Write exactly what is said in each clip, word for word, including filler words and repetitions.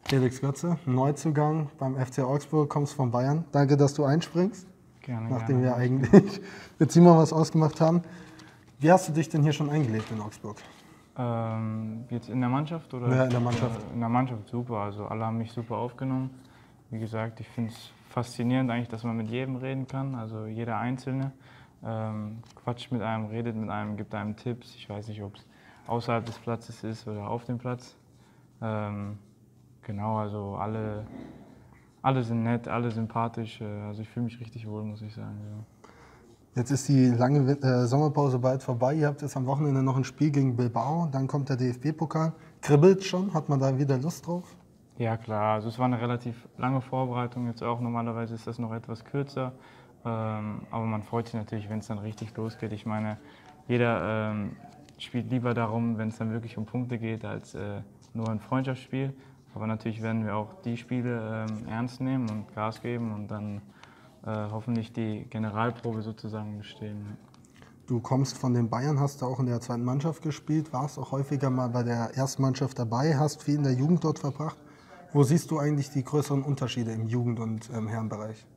Felix Götze, Neuzugang beim F C Augsburg, kommst von Bayern. Danke, dass du einspringst, Gerne, nachdem gerne. wir eigentlich mit Simon was ausgemacht haben. Wie hast du dich denn hier schon eingelebt in Augsburg? Ähm, jetzt in der Mannschaft? Oder? Ja, in der Mannschaft. In der Mannschaft super, also alle haben mich super aufgenommen. Wie gesagt, ich finde es faszinierend eigentlich, dass man mit jedem reden kann, also jeder Einzelne. Ähm, quatscht mit einem, redet mit einem, gibt einem Tipps. Ich weiß nicht, ob es außerhalb des Platzes ist oder auf dem Platz. Ähm, genau, also alle, alle sind nett, alle sympathisch. äh, Also ich fühle mich richtig wohl, muss ich sagen. Ja. Jetzt ist die lange äh, Sommerpause bald vorbei. Ihr habt jetzt am Wochenende noch ein Spiel gegen Bilbao. Dann kommt der D F B-Pokal. Kribbelt schon? Hat man da wieder Lust drauf? Ja klar, also es war eine relativ lange Vorbereitung jetzt auch. Normalerweise ist das noch etwas kürzer. Ähm, aber man freut sich natürlich, wenn es dann richtig losgeht. Ich meine, jeder ähm, spielt lieber darum, wenn es dann wirklich um Punkte geht, als äh, nur ein Freundschaftsspiel. Aber natürlich werden wir auch die Spiele ähm, ernst nehmen und Gas geben und dann äh, hoffentlich die Generalprobe sozusagen bestehen. Du kommst von den Bayern, hast da auch in der zweiten Mannschaft gespielt, warst auch häufiger mal bei der ersten Mannschaft dabei, hast viel in der Jugend dort verbracht. Wo siehst du eigentlich die größeren Unterschiede im Jugend- und ähm, Herrenbereich?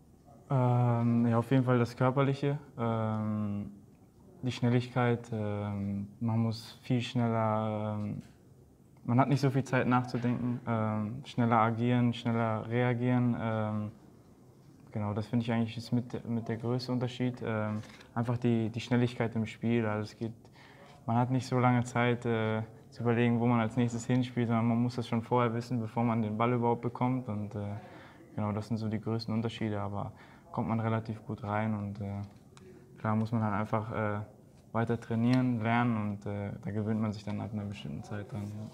Ähm, ja, auf jeden Fall das Körperliche, ähm, die Schnelligkeit. Ähm, man muss viel schneller, ähm, man hat nicht so viel Zeit nachzudenken, ähm, schneller agieren, schneller reagieren. Ähm, genau, das finde ich eigentlich ist mit, mit der größte Unterschied. Ähm, einfach die, die Schnelligkeit im Spiel. Also es geht, man hat nicht so lange Zeit äh, zu überlegen, wo man als nächstes hinspielt, sondern man muss das schon vorher wissen, bevor man den Ball überhaupt bekommt. Und äh, genau, das sind so die größten Unterschiede. Aber kommt man relativ gut rein und äh, klar muss man halt einfach äh, weiter trainieren, lernen und äh, da gewöhnt man sich dann ab einer bestimmten Zeit dran. Ja.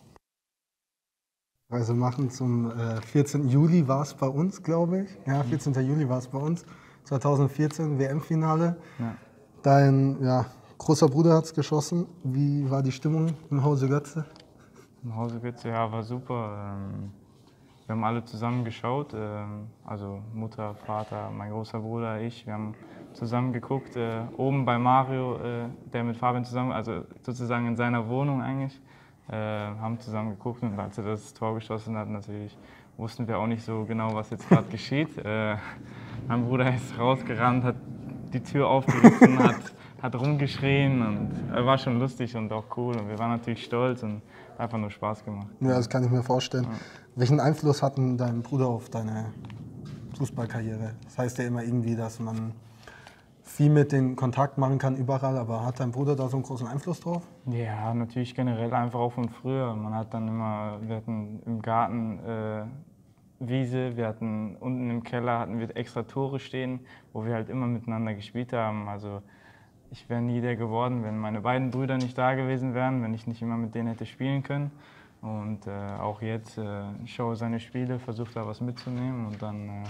Reise machen zum äh, vierzehnten Juli war es bei uns, glaube ich. Ja, vierzehnten Juli war es bei uns. zweitausendvierzehn W M-Finale. Ja. Dein ja, großer Bruder hat es geschossen. Wie war die Stimmung im Hause Götze? Im Hause Götze, ja, war super. Ähm, wir haben alle zusammen geschaut, ähm, also Mutter, Vater, mein großer Bruder, ich. Wir haben zusammen geguckt, äh, oben bei Mario, äh, der mit Fabian zusammen, also sozusagen in seiner Wohnung eigentlich, äh, haben zusammen geguckt und als er das Tor geschossen hat, natürlich wussten wir auch nicht so genau, was jetzt gerade geschieht. Äh, mein Bruder ist rausgerannt, hat die Tür aufgerissen, hat, hat rumgeschrien und äh, war schon lustig und auch cool und wir waren natürlich stolz und einfach nur Spaß gemacht. Ja, das kann ich mir vorstellen. Ja. Welchen Einfluss hat denn dein Bruder auf deine Fußballkarriere? Das heißt ja immer irgendwie, dass man viel mit den Kontakt machen kann überall, aber hat dein Bruder da so einen großen Einfluss drauf? Ja, natürlich generell einfach auch von früher. Man hat dann immer, wir hatten im Garten äh, Wiese, wir hatten unten im Keller hatten wir extra Tore stehen, wo wir halt immer miteinander gespielt haben. Also ich wäre nie der geworden, wenn meine beiden Brüder nicht da gewesen wären, wenn ich nicht immer mit denen hätte spielen können. Und äh, auch jetzt äh, schaue seine Spiele, versuche da was mitzunehmen und dann äh,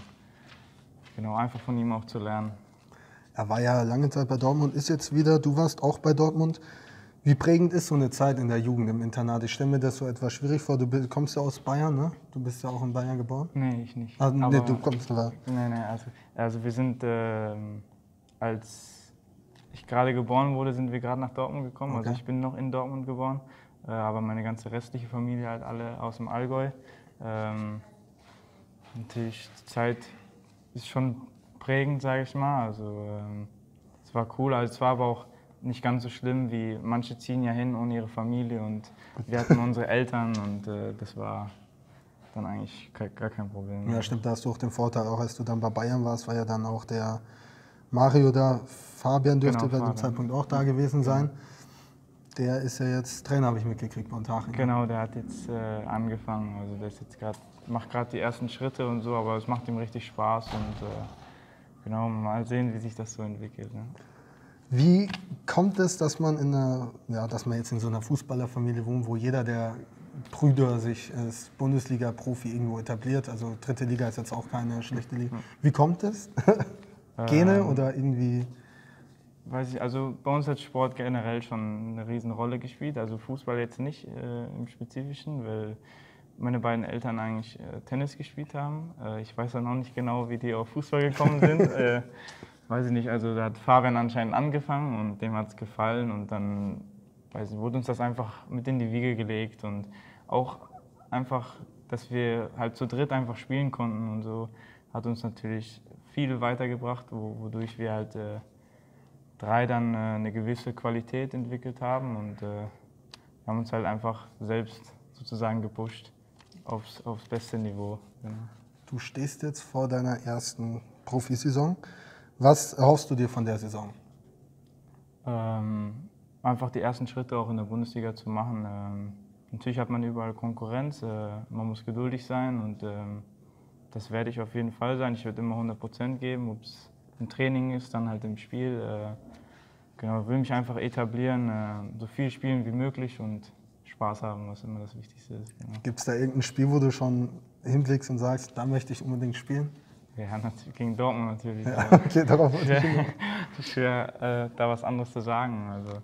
genau einfach von ihm auch zu lernen. Er war ja lange Zeit bei Dortmund, ist jetzt wieder, du warst auch bei Dortmund. Wie prägend ist so eine Zeit in der Jugend im Internat? Ich stelle mir das so etwas schwierig vor. Du bist- kommst ja aus Bayern, ne? Du bist ja auch in Bayern geboren. Nee, ich nicht. Ah, nee, Aber, du kommst aber. Nee, nee, also, also wir sind, ähm, als ich gerade geboren wurde, sind wir gerade nach Dortmund gekommen. Okay. Also ich bin noch in Dortmund geboren, äh, aber meine ganze restliche Familie halt alle aus dem Allgäu. Ähm, natürlich, die Zeit ist schon prägend, sage ich mal. Also ähm, es war cool, also es war aber auch nicht ganz so schlimm, wie manche ziehen ja hin ohne ihre Familie und wir hatten unsere Eltern und äh, das war dann eigentlich gar kein Problem. Ja, stimmt, da hast du auch den Vorteil, auch als du dann bei Bayern warst, war ja dann auch der Mario da. Fabian dürfte Genau, bei dem Fabian. Zeitpunkt auch da gewesen sein. Der ist ja jetzt Trainer, habe ich mitgekriegt, bei Unterhaching. Genau, der hat jetzt äh, angefangen. Also der ist jetzt grad, macht gerade die ersten Schritte und so, aber es macht ihm richtig Spaß und äh, genau, mal sehen, wie sich das so entwickelt. Ne? Wie kommt es, dass man in einer, ja, dass man jetzt in so einer Fußballerfamilie wohnt, wo jeder der Brüder sich als Bundesliga-Profi irgendwo etabliert? Also dritte Liga ist jetzt auch keine schlechte Liga. Wie kommt es? Gene Ähm, oder irgendwie? Weiß ich, also bei uns hat Sport generell schon eine Riesenrolle gespielt, also Fußball jetzt nicht äh, im Spezifischen, weil meine beiden Eltern eigentlich äh, Tennis gespielt haben. Äh, ich weiß dann auch nicht genau, wie die auf Fußball gekommen sind. äh, weiß ich nicht, also da hat Fabian anscheinend angefangen und dem hat es gefallen und dann weiß ich, wurde uns das einfach mit in die Wiege gelegt und auch einfach dass wir halt zu dritt einfach spielen konnten und so hat uns natürlich viel weitergebracht, wodurch wir halt äh, drei dann äh, eine gewisse Qualität entwickelt haben und äh, haben uns halt einfach selbst sozusagen gepusht aufs, aufs beste Niveau. Genau. Du stehst jetzt vor deiner ersten Profisaison. Was erhoffst du dir von der Saison? Ähm, einfach die ersten Schritte auch in der Bundesliga zu machen. Ähm, natürlich hat man überall Konkurrenz, äh, man muss geduldig sein und ähm, das werde ich auf jeden Fall sein. Ich werde immer hundert Prozent geben, ob es im Training ist, dann halt im Spiel. Äh, genau, ich will mich einfach etablieren, äh, so viel spielen wie möglich und Spaß haben, was immer das Wichtigste ist. Genau. Gibt es da irgendein Spiel, wo du schon hinblickst und sagst, da möchte ich unbedingt spielen? Ja, natürlich, gegen Dortmund natürlich. Ja, okay, darauf wollte ich schwer, schwer äh, da was anderes zu sagen. Also,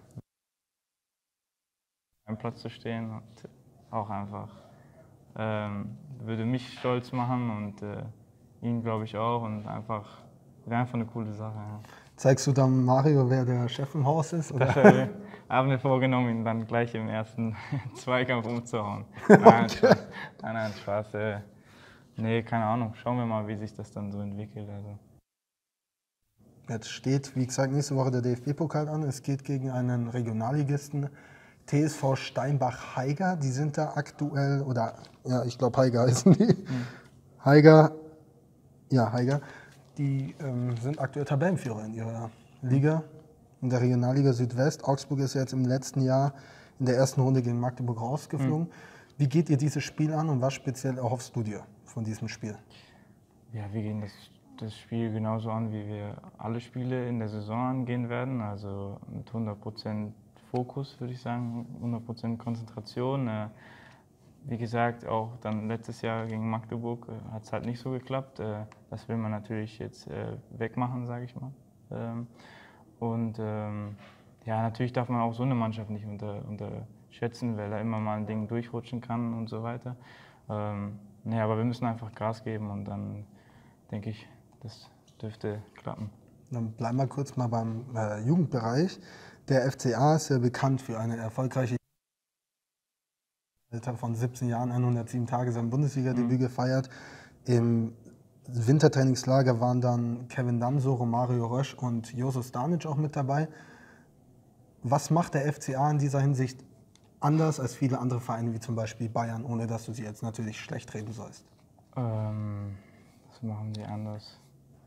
am Platz zu stehen und auch einfach ähm, würde mich stolz machen und äh, ihn, glaube ich, auch. Und einfach, wäre einfach eine coole Sache. Ja. Zeigst du dann Mario, wer der Chef im Haus ist? Oder? Das äh, haben wir vorgenommen, ihn dann gleich im ersten Zweikampf umzuhauen. Nein, okay. Spaß. Nein, nein, Spaß. Äh, nee, keine Ahnung. Schauen wir mal, wie sich das dann so entwickelt. Also. Jetzt steht, wie gesagt, nächste Woche der D F B-Pokal an. Es geht gegen einen Regionalligisten, T S V Steinbach-Haiger. Die sind da aktuell, oder ja, ich glaube Haiger heißen die. Mhm. Haiger, ja, Haiger. Die ähm, sind aktuell Tabellenführer in ihrer Liga, in der Regionalliga Südwest. Augsburg ist ja jetzt im letzten Jahr in der ersten Runde gegen Magdeburg rausgeflogen. Mhm. Wie geht ihr dieses Spiel an und was speziell erhoffst du dir von diesem Spiel? Ja, wir gehen das, das Spiel genauso an, wie wir alle Spiele in der Saison angehen werden. Also mit hundert Prozent Fokus, würde ich sagen, hundert Prozent Konzentration. Äh, Wie gesagt, auch dann letztes Jahr gegen Magdeburg äh, hat es halt nicht so geklappt. Äh, das will man natürlich jetzt äh, wegmachen, sage ich mal. Ähm, und ähm, ja, natürlich darf man auch so eine Mannschaft nicht unter, unterschätzen, weil er immer mal ein Ding durchrutschen kann und so weiter. Ähm, nee, aber wir müssen einfach Gas geben und dann denke ich, das dürfte klappen. Dann bleiben wir kurz mal beim äh, Jugendbereich. Der F C A ist ja bekannt für eine erfolgreiche Alter von siebzehn Jahren, hundertsieben Tage sein Bundesliga-Debüt mhm. gefeiert. Im Wintertrainingslager waren dann Kevin Danso, Romario Rösch und Joso Stanic auch mit dabei. Was macht der F C A in dieser Hinsicht anders als viele andere Vereine, wie zum Beispiel Bayern, ohne dass du sie jetzt natürlich schlecht reden sollst? Ähm, was machen die anders?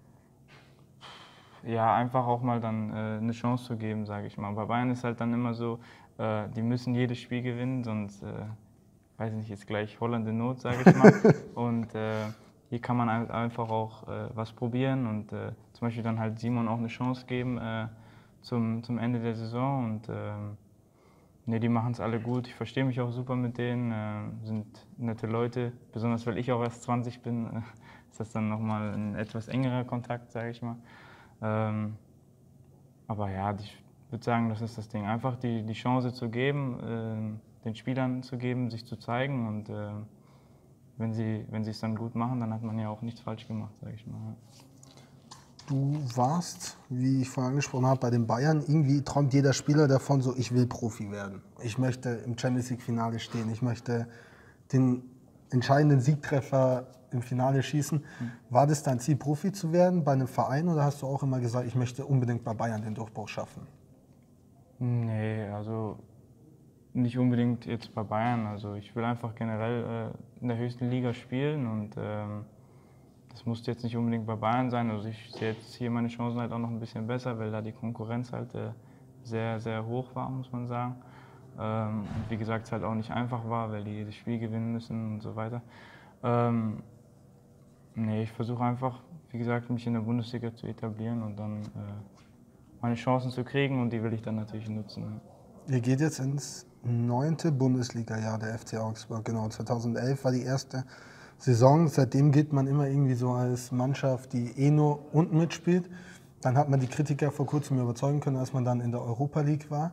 Ja, einfach auch mal dann äh, eine Chance zu geben, sage ich mal. Bei Bayern ist halt dann immer so, äh, die müssen jedes Spiel gewinnen, sonst, äh, weiß nicht, jetzt gleich Holland in Not, sage ich mal. Und äh, hier kann man einfach auch äh, was probieren und äh, zum Beispiel dann halt Simon auch eine Chance geben äh, zum, zum Ende der Saison. Und äh, ne, die machen es alle gut. Ich verstehe mich auch super mit denen, äh, sind nette Leute. Besonders weil ich auch erst zwanzig bin, äh, ist das dann nochmal ein etwas engerer Kontakt, sage ich mal. Ähm, aber ja, ich würde sagen, das ist das Ding. Einfach die, die Chance zu geben, äh, den Spielern zu geben, sich zu zeigen. Und äh, wenn sie wenn sie es dann gut machen, dann hat man ja auch nichts falsch gemacht, sage ich mal. Du warst, wie ich vorhin angesprochen habe, bei den Bayern. Irgendwie träumt jeder Spieler davon, so ich will Profi werden. Ich möchte im Champions League-Finale stehen. Ich möchte den entscheidenden Siegtreffer im Finale schießen. Mhm. War das dein Ziel, Profi zu werden bei einem Verein, oder hast du auch immer gesagt, ich möchte unbedingt bei Bayern den Durchbruch schaffen? Nee, also nicht unbedingt jetzt bei Bayern. Also ich will einfach generell äh, in der höchsten Liga spielen und ähm, das musste jetzt nicht unbedingt bei Bayern sein. Also ich sehe jetzt hier meine Chancen halt auch noch ein bisschen besser, weil da die Konkurrenz halt äh, sehr, sehr hoch war, muss man sagen. Ähm, und wie gesagt, es halt auch nicht einfach war, weil die jedes Spiel gewinnen müssen und so weiter. Ähm, nee, ich versuche einfach, wie gesagt, mich in der Bundesliga zu etablieren und dann äh, meine Chancen zu kriegen und die will ich dann natürlich nutzen. Ihr geht jetzt ins neunte Bundesliga-Jahr der F C Augsburg. Genau, zweitausendelf war die erste Saison. Seitdem gilt man immer irgendwie so als Mannschaft, die eh nur unten mitspielt. Dann hat man die Kritiker vor kurzem überzeugen können, als man dann in der Europa League war.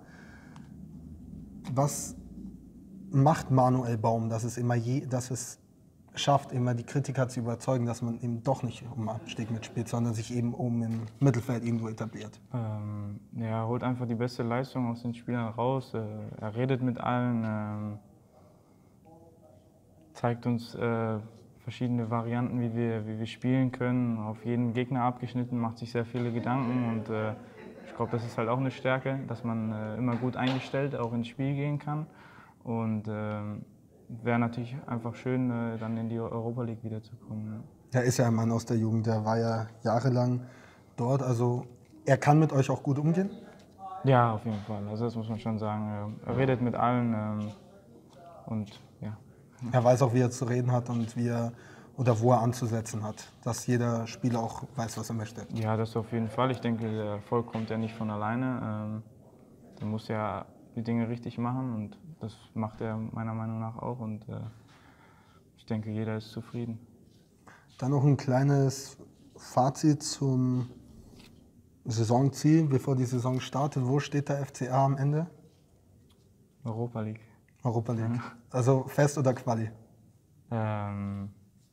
Was macht Manuel Baum, dass es immer je, dass es schafft, immer die Kritiker zu überzeugen, dass man eben doch nicht um Abstieg mitspielt, sondern sich eben oben im Mittelfeld irgendwo etabliert? Ähm, ja, er holt einfach die beste Leistung aus den Spielern raus. Äh, er redet mit allen. Ähm, zeigt uns äh, verschiedene Varianten, wie wir, wie wir spielen können, auf jeden Gegner abgeschnitten, macht sich sehr viele Gedanken und äh, ich glaube, das ist halt auch eine Stärke, dass man äh, immer gut eingestellt auch ins Spiel gehen kann und äh, wäre natürlich einfach schön, äh, dann in die Europa League wiederzukommen. Ja. Er ist ja ein Mann aus der Jugend, der war ja jahrelang dort, also er kann mit euch auch gut umgehen? Ja, auf jeden Fall, also das muss man schon sagen. Er redet mit allen ähm, und ja. Er weiß auch, wie er zu reden hat und wie er oder wo er anzusetzen hat, dass jeder Spieler auch weiß, was er möchte. Ja, das auf jeden Fall. Ich denke, der Erfolg kommt ja nicht von alleine. Ähm, er muss ja die Dinge richtig machen und das macht er meiner Meinung nach auch und äh, ich denke, jeder ist zufrieden. Dann noch ein kleines Fazit zum Saisonziel, bevor die Saison startet. Wo steht der F C A am Ende? Europa League. Europa League. Also fest oder Quali? Ähm,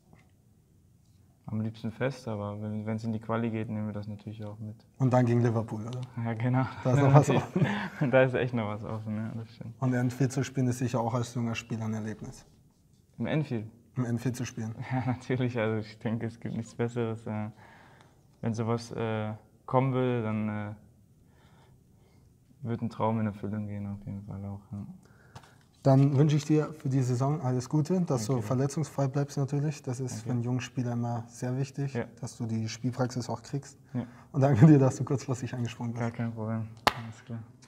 am liebsten fest, aber wenn es in die Quali geht, nehmen wir das natürlich auch mit. Und dann gegen Liverpool, oder? Ja, genau. Da ist noch was offen. Da ist echt noch was offen, ja, das stimmt. Und Enfield zu spielen ist sicher auch als junger Spieler ein Erlebnis. Im Enfield? Im Enfield zu spielen. Ja, natürlich. Also ich denke, es gibt nichts Besseres. Äh, wenn sowas äh, kommen will, dann äh, wird ein Traum in Erfüllung gehen, auf jeden Fall auch. Ja. Dann wünsche ich dir für die Saison alles Gute, dass Danke. du verletzungsfrei bleibst natürlich. Das ist Danke. für einen jungen Spieler immer sehr wichtig, Ja. dass du die Spielpraxis auch kriegst. Ja. Und danke dir, dass du kurzfristig angesprungen bist. Gar kein Problem. Alles klar.